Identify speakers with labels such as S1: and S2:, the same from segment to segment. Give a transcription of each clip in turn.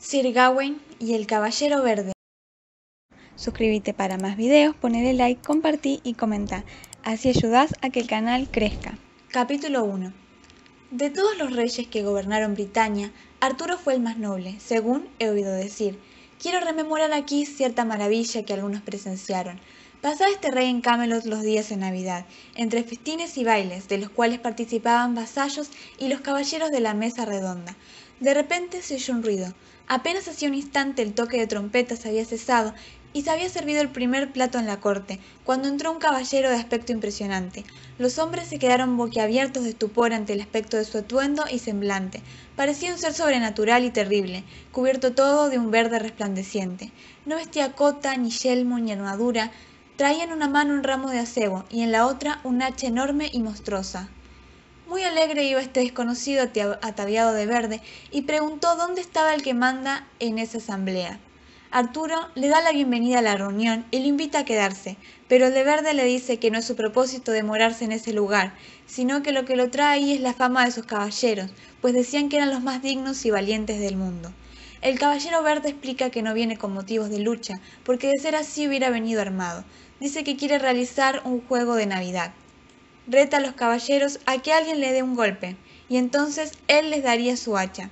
S1: Sir Gawain y el Caballero Verde. Suscríbete para más videos, ponele like, compartí y comenta. Así ayudás a que el canal crezca. Capítulo 1. De todos los reyes que gobernaron Britania, Arturo fue el más noble, según he oído decir. Quiero rememorar aquí cierta maravilla que algunos presenciaron. Pasaba este rey en Camelot los días de Navidad, entre festines y bailes, de los cuales participaban vasallos y los caballeros de la mesa redonda. De repente se oyó un ruido. Apenas hacía un instante el toque de trompetas había cesado y se había servido el primer plato en la corte, cuando entró un caballero de aspecto impresionante. Los hombres se quedaron boquiabiertos de estupor ante el aspecto de su atuendo y semblante. Parecía un ser sobrenatural y terrible, cubierto todo de un verde resplandeciente. No vestía cota, ni yelmo, ni armadura. Traía en una mano un ramo de acebo y en la otra un hacha enorme y monstruosa. Muy alegre iba este desconocido ataviado de verde y preguntó dónde estaba el que manda en esa asamblea. Arturo le da la bienvenida a la reunión y le invita a quedarse, pero el de verde le dice que no es su propósito demorarse en ese lugar, sino que lo trae ahí es la fama de sus caballeros, pues decían que eran los más dignos y valientes del mundo. El caballero verde explica que no viene con motivos de lucha, porque de ser así hubiera venido armado. Dice que quiere realizar un juego de Navidad. Reta a los caballeros a que alguien le dé un golpe, y entonces él les daría su hacha.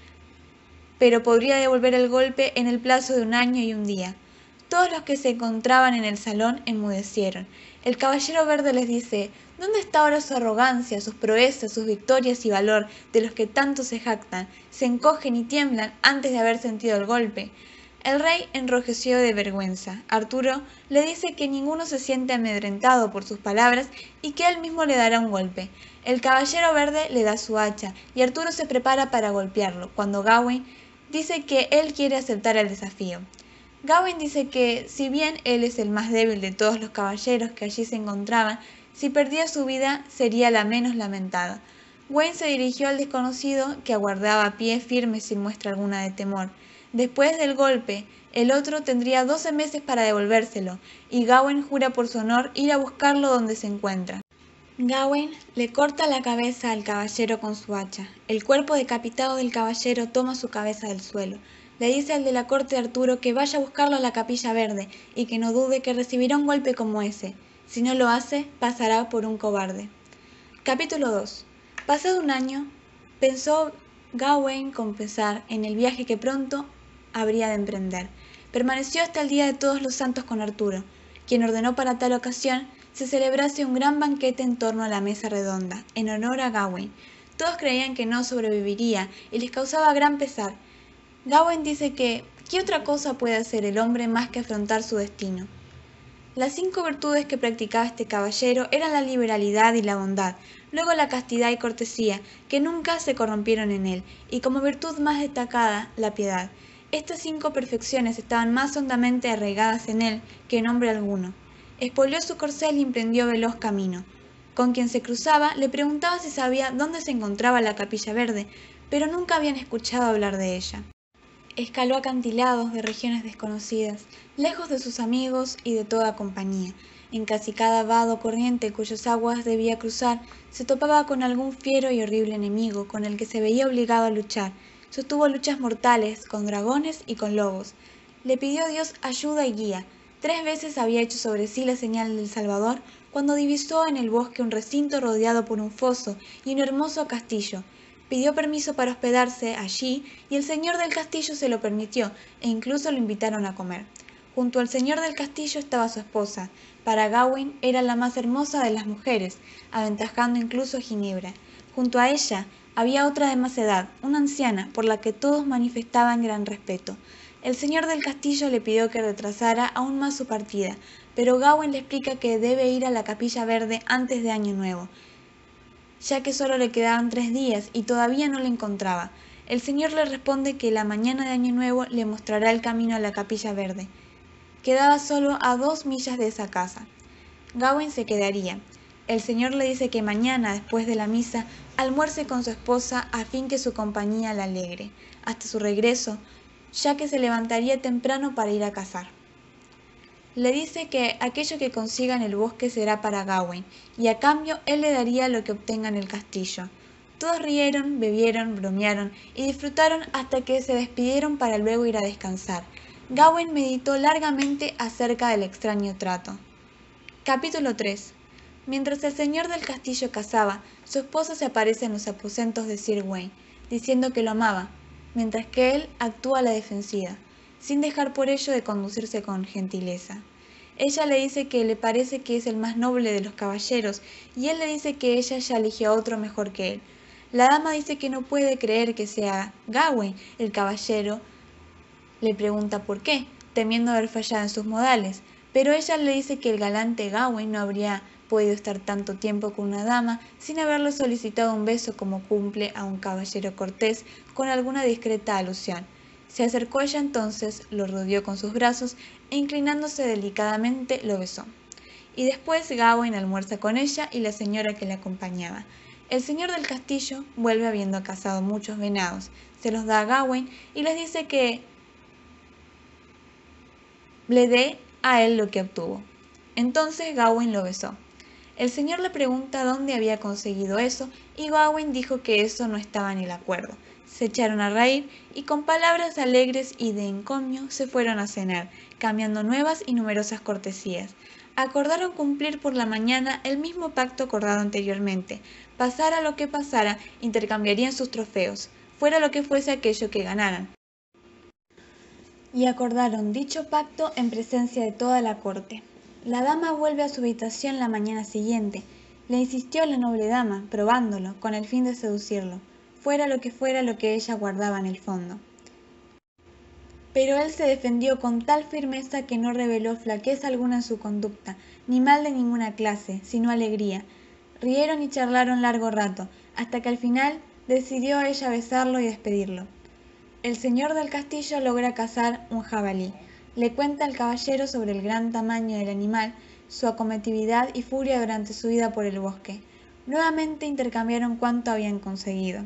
S1: Pero podría devolver el golpe en el plazo de 1 año y 1 día. Todos los que se encontraban en el salón enmudecieron. El caballero verde les dice: ¿dónde está ahora su arrogancia, sus proezas, sus victorias y valor, de los que tanto se jactan, se encogen y tiemblan antes de haber sentido el golpe? El rey enrojeció de vergüenza. Arturo le dice que ninguno se siente amedrentado por sus palabras y que él mismo le dará un golpe. El caballero verde le da su hacha y Arturo se prepara para golpearlo, cuando Gawain dice que él quiere aceptar el desafío. Gawain dice que, si bien él es el más débil de todos los caballeros que allí se encontraban, si perdía su vida sería la menos lamentada. Gawain se dirigió al desconocido, que aguardaba a pie firme sin muestra alguna de temor. Después del golpe, el otro tendría 12 meses para devolvérselo, y Gawain jura por su honor ir a buscarlo donde se encuentra. Gawain le corta la cabeza al caballero con su hacha. El cuerpo decapitado del caballero toma su cabeza del suelo. Le dice al de la corte de Arturo que vaya a buscarlo a la Capilla Verde y que no dude que recibirá un golpe como ese. Si no lo hace, pasará por un cobarde. Capítulo 2. Pasado 1 año, pensó Gawain con pesar en el viaje que pronto habría de emprender. Permaneció hasta el día de Todos los Santos con Arturo, quien ordenó para tal ocasión se celebrase un gran banquete en torno a la mesa redonda, en honor a Gawain. Todos creían que no sobreviviría y les causaba gran pesar. Gawain dice que ¿qué otra cosa puede hacer el hombre más que afrontar su destino? Las 5 virtudes que practicaba este caballero eran la liberalidad y la bondad, luego la castidad y cortesía, que nunca se corrompieron en él, y como virtud más destacada, la piedad. Estas 5 perfecciones estaban más hondamente arraigadas en él que en hombre alguno. Espolió su corcel y emprendió veloz camino. Con quien se cruzaba le preguntaba si sabía dónde se encontraba la Capilla Verde, pero nunca habían escuchado hablar de ella. Escaló acantilados de regiones desconocidas, lejos de sus amigos y de toda compañía. En casi cada vado corriente cuyas aguas debía cruzar, se topaba con algún fiero y horrible enemigo con el que se veía obligado a luchar. Sostuvo luchas mortales con dragones y con lobos. Le pidió a Dios ayuda y guía. 3 veces había hecho sobre sí la señal del Salvador cuando divisó en el bosque un recinto rodeado por un foso y un hermoso castillo. Pidió permiso para hospedarse allí y el señor del castillo se lo permitió e incluso lo invitaron a comer. Junto al señor del castillo estaba su esposa. Para Gawain era la más hermosa de las mujeres, aventajando incluso a Ginebra. Junto a ella había otra de más edad, una anciana, por la que todos manifestaban gran respeto. El señor del castillo le pidió que retrasara aún más su partida, pero Gawain le explica que debe ir a la Capilla Verde antes de Año Nuevo, ya que solo le quedaban 3 días y todavía no le encontraba. El señor le responde que la mañana de Año Nuevo le mostrará el camino a la Capilla Verde. Quedaba solo a 2 millas de esa casa. Gawain se quedaría. El señor le dice que mañana, después de la misa, almuerce con su esposa a fin que su compañía la alegre, hasta su regreso, ya que se levantaría temprano para ir a cazar. Le dice que aquello que consiga en el bosque será para Gawain, y a cambio él le daría lo que obtenga en el castillo. Todos rieron, bebieron, bromearon y disfrutaron hasta que se despidieron para luego ir a descansar. Gawain meditó largamente acerca del extraño trato. Capítulo 3. Mientras el señor del castillo cazaba, su esposa se aparece en los aposentos de Sir Gawain, diciendo que lo amaba, mientras que él actúa a la defensiva, sin dejar por ello de conducirse con gentileza. Ella le dice que le parece que es el más noble de los caballeros, y él le dice que ella ya eligió a otro mejor que él. La dama dice que no puede creer que sea Gawain el caballero. Le pregunta por qué, temiendo haber fallado en sus modales, pero ella le dice que el galante Gawain no habría podido estar tanto tiempo con una dama sin haberle solicitado un beso como cumple a un caballero cortés con alguna discreta alusión. Se acercó a ella entonces, lo rodeó con sus brazos e inclinándose delicadamente lo besó. Y después Gawain almuerza con ella y la señora que le acompañaba. El señor del castillo vuelve habiendo cazado muchos venados, se los da a Gawain y les dice que le dé a él lo que obtuvo. Entonces Gawain lo besó. El señor le pregunta dónde había conseguido eso y Gawain dijo que eso no estaba en el acuerdo. Se echaron a reír y con palabras alegres y de encomio se fueron a cenar, cambiando nuevas y numerosas cortesías. Acordaron cumplir por la mañana el mismo pacto acordado anteriormente. Pasara lo que pasara, intercambiarían sus trofeos, fuera lo que fuese aquello que ganaran. Y acordaron dicho pacto en presencia de toda la corte. La dama vuelve a su habitación la mañana siguiente. Le insistió la noble dama, probándolo, con el fin de seducirlo, fuera lo que ella guardaba en el fondo. Pero él se defendió con tal firmeza que no reveló flaqueza alguna en su conducta, ni mal de ninguna clase, sino alegría. Rieron y charlaron largo rato, hasta que al final decidió a ella besarlo y despedirlo. El señor del castillo logra cazar un jabalí. Le cuenta al caballero sobre el gran tamaño del animal, su acometividad y furia durante su ida por el bosque. Nuevamente intercambiaron cuánto habían conseguido.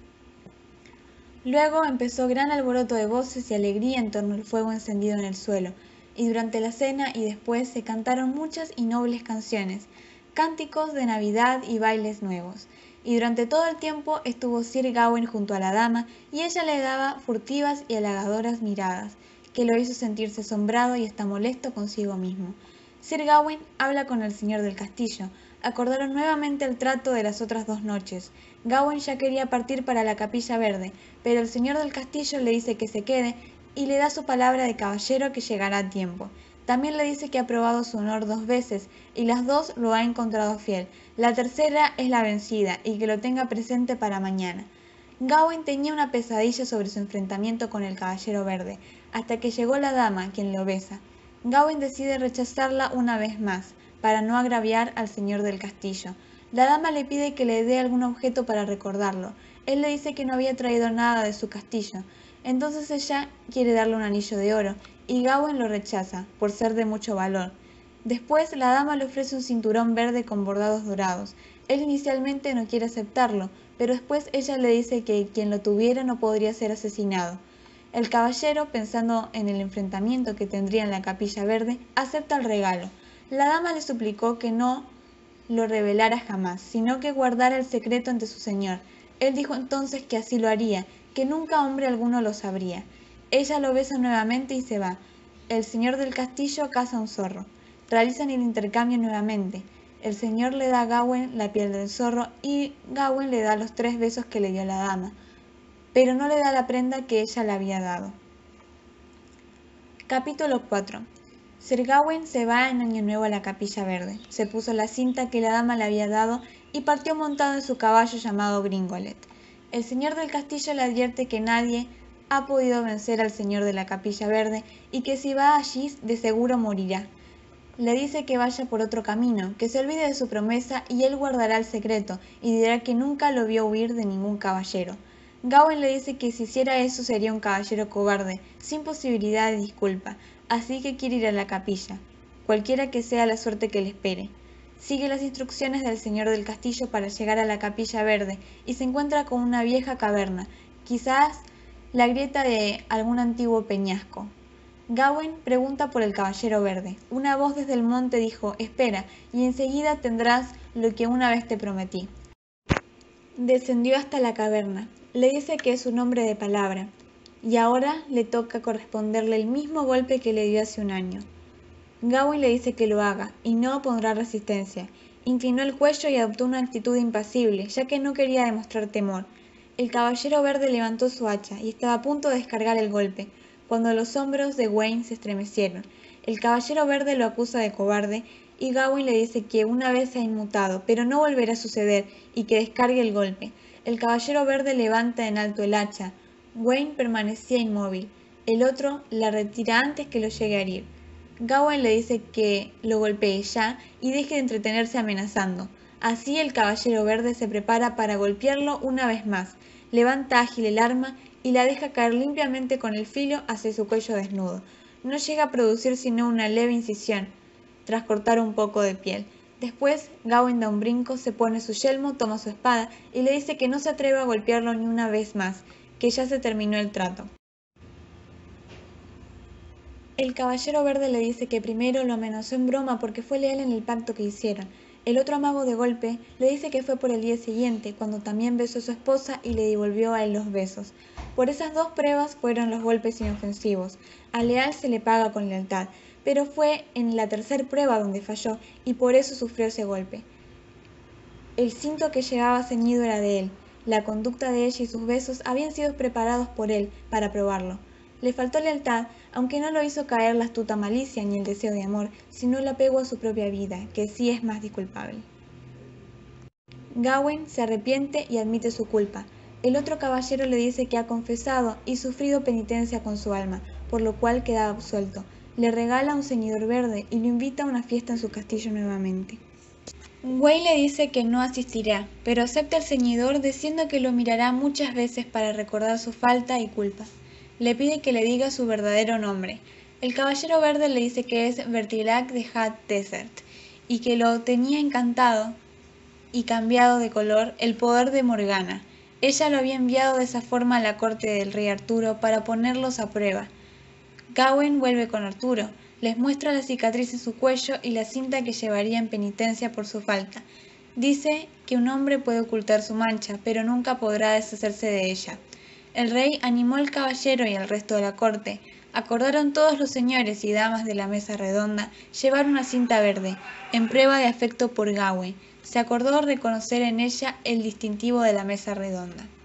S1: Luego empezó gran alboroto de voces y alegría en torno al fuego encendido en el suelo, y durante la cena y después se cantaron muchas y nobles canciones, cánticos de Navidad y bailes nuevos. Y durante todo el tiempo estuvo Sir Gawain junto a la dama y ella le daba furtivas y halagadoras miradas, que lo hizo sentirse asombrado y hasta molesto consigo mismo. Sir Gawain habla con el señor del castillo. Acordaron nuevamente el trato de las otras 2 noches. Gawain ya quería partir para la Capilla Verde, pero el señor del castillo le dice que se quede y le da su palabra de caballero que llegará a tiempo. También le dice que ha probado su honor 2 veces y las 2 lo ha encontrado fiel. La tercera es la vencida y que lo tenga presente para mañana. Gawain tenía una pesadilla sobre su enfrentamiento con el caballero verde, hasta que llegó la dama, quien lo besa. Gawain decide rechazarla una vez más, para no agraviar al señor del castillo. La dama le pide que le dé algún objeto para recordarlo. Él le dice que no había traído nada de su castillo. Entonces ella quiere darle un anillo de oro, y Gawain lo rechaza, por ser de mucho valor. Después la dama le ofrece un cinturón verde con bordados dorados. Él inicialmente no quiere aceptarlo, pero después ella le dice que quien lo tuviera no podría ser asesinado. El caballero, pensando en el enfrentamiento que tendría en la Capilla Verde, acepta el regalo. La dama le suplicó que no lo revelara jamás, sino que guardara el secreto ante su señor. Él dijo entonces que así lo haría, que nunca hombre alguno lo sabría. Ella lo besa nuevamente y se va. El señor del castillo caza un zorro. Realizan el intercambio nuevamente. El señor le da a Gawain la piel del zorro y Gawain le da los 3 besos que le dio la dama, pero no le da la prenda que ella le había dado. Capítulo 4. Sir Gawain se va en Año Nuevo a la Capilla Verde, se puso la cinta que la dama le había dado y partió montado en su caballo llamado Gringolet. El señor del castillo le advierte que nadie ha podido vencer al señor de la Capilla Verde y que si va allí de seguro morirá. Le dice que vaya por otro camino, que se olvide de su promesa y él guardará el secreto y dirá que nunca lo vio huir de ningún caballero. Gawain le dice que si hiciera eso sería un caballero cobarde, sin posibilidad de disculpa, así que quiere ir a la capilla, cualquiera que sea la suerte que le espere. Sigue las instrucciones del señor del castillo para llegar a la Capilla Verde y se encuentra con una vieja caverna, quizás la grieta de algún antiguo peñasco. Gawain pregunta por el caballero verde. Una voz desde el monte dijo: «Espera, y enseguida tendrás lo que una vez te prometí». descendió hasta la caverna. Le dice que es un hombre de palabra, y ahora le toca corresponderle el mismo golpe que le dio hace un año. Gawain le dice que lo haga, y no opondrá resistencia. Inclinó el cuello y adoptó una actitud impasible, ya que no quería demostrar temor. El caballero verde levantó su hacha, y estaba a punto de descargar el golpe, cuando los hombros de Gawain se estremecieron. El caballero verde lo acusa de cobarde, y Gawain le dice que una vez se ha inmutado, pero no volverá a suceder, y que descargue el golpe. El caballero verde levanta en alto el hacha. Gawain permanecía inmóvil. El otro la retira antes que lo llegue a herir. Gawain le dice que lo golpee ya y deje de entretenerse amenazando. Así el caballero verde se prepara para golpearlo una vez más. Levanta ágil el arma y la deja caer limpiamente con el filo hacia su cuello desnudo. No llega a producir sino una leve incisión, tras cortar un poco de piel. Después, Gawain da un brinco, se pone su yelmo, toma su espada y le dice que no se atreva a golpearlo ni una vez más, que ya se terminó el trato. El caballero verde le dice que primero lo amenazó en broma porque fue leal en el pacto que hicieron. El otro amago de golpe le dice que fue por el día siguiente, cuando también besó a su esposa y le devolvió a él los besos. Por esas dos pruebas fueron los golpes inofensivos. Al leal se le paga con lealtad, pero fue en la tercera prueba donde falló y por eso sufrió ese golpe. El cinto que llevaba ceñido era de él. La conducta de ella y sus besos habían sido preparados por él para probarlo. Le faltó lealtad, aunque no lo hizo caer la astuta malicia ni el deseo de amor, sino el apego a su propia vida, que sí es más disculpable. Gawain se arrepiente y admite su culpa. El otro caballero le dice que ha confesado y sufrido penitencia con su alma, por lo cual queda absuelto. Le regala un ceñidor verde y lo invita a una fiesta en su castillo nuevamente. Gawain le dice que no asistirá, pero acepta el ceñidor diciendo que lo mirará muchas veces para recordar su falta y culpa. Le pide que le diga su verdadero nombre. El caballero verde le dice que es Bertilac de Hat Desert y que lo tenía encantado y cambiado de color el poder de Morgana. Ella lo había enviado de esa forma a la corte del rey Arturo para ponerlos a prueba. Gawain vuelve con Arturo, les muestra la cicatriz en su cuello y la cinta que llevaría en penitencia por su falta. Dice que un hombre puede ocultar su mancha, pero nunca podrá deshacerse de ella. El rey animó al caballero y al resto de la corte. Acordaron todos los señores y damas de la mesa redonda llevar una cinta verde, en prueba de afecto por Gawain. Se acordó reconocer en ella el distintivo de la mesa redonda.